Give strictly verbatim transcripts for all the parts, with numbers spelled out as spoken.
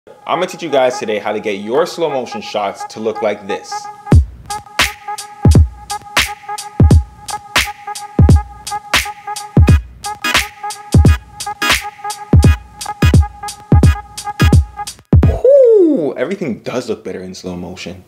I'm gonna teach you guys today how to get your slow motion shots to look like this. Whoo, everything does look better in slow motion.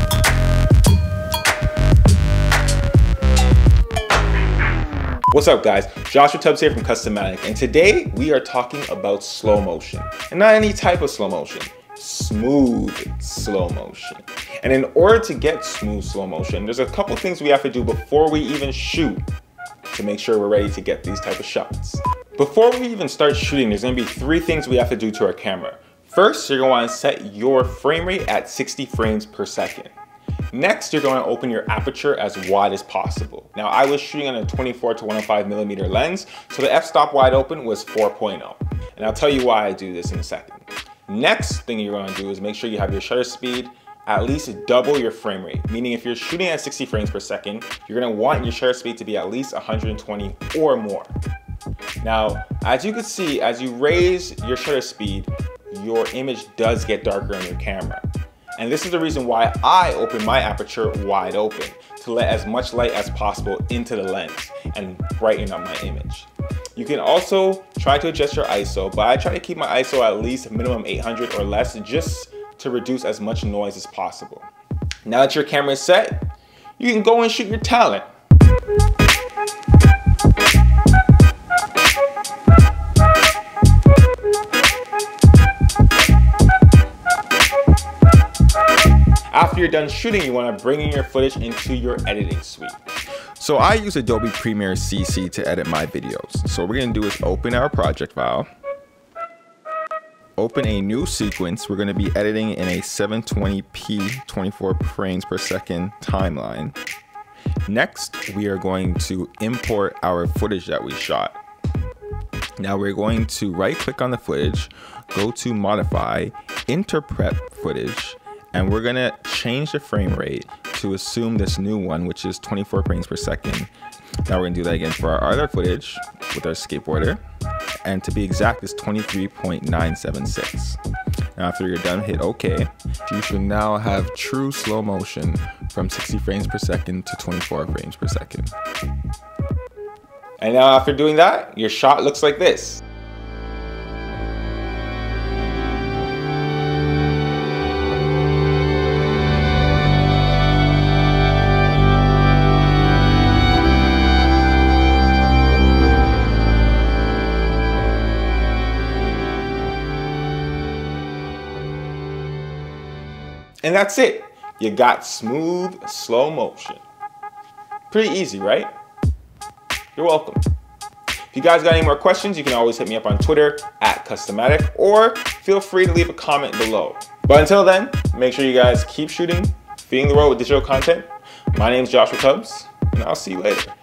What's up guys, Joshua Tubbs here from Customatic, and today we are talking about slow motion. And not any type of slow motion, smooth slow motion. And in order to get smooth slow motion, there's a couple things we have to do before we even shoot to make sure we're ready to get these type of shots. Before we even start shooting, there's gonna be three things we have to do to our camera. First, you're gonna wanna set your frame rate at sixty frames per second. Next, you're going to open your aperture as wide as possible. Now, I was shooting on a twenty-four to one oh five millimeter lens, so the f-stop wide open was four point oh. And I'll tell you why I do this in a second. Next thing you're going to do is make sure you have your shutter speed at least double your frame rate. Meaning if you're shooting at sixty frames per second, you're going to want your shutter speed to be at least one hundred twenty or more. Now, as you can see, as you raise your shutter speed, your image does get darker on your camera. And this is the reason why I open my aperture wide open, to let as much light as possible into the lens and brighten up my image. You can also try to adjust your I S O, but I try to keep my I S O at least minimum eight hundred or less, just to reduce as much noise as possible. Now that your camera is set, you can go and shoot your talent. After you're done shooting, you want to bring in your footage into your editing suite. So I use Adobe Premiere C C to edit my videos. So what we're going to do is open our project file, open a new sequence. We're going to be editing in a seven twenty p twenty-four frames per second timeline. Next, we are going to import our footage that we shot. Now we're going to right click on the footage, go to modify, interpret footage, and we're gonna change the frame rate to assume this new one, which is twenty-four frames per second. Now we're gonna do that again for our other footage with our skateboarder. And to be exact, it's twenty-three point nine seven six. Now after you're done, hit OK. You should now have true slow motion from sixty frames per second to twenty-four frames per second. And now after doing that, your shot looks like this. And that's it. You got smooth slow motion. Pretty easy, right? You're welcome. If you guys got any more questions, you can always hit me up on Twitter at Customatic, or feel free to leave a comment below. But until then, make sure you guys keep shooting, feeding the world with digital content. My name is Joshua Tubbs, and I'll see you later.